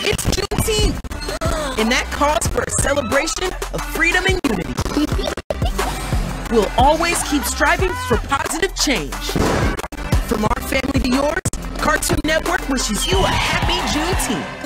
It's Juneteenth, and that calls for a celebration of freedom and unity. We'll always keep striving for positive change. From our family to yours, Cartoon Network wishes you a happy Juneteenth.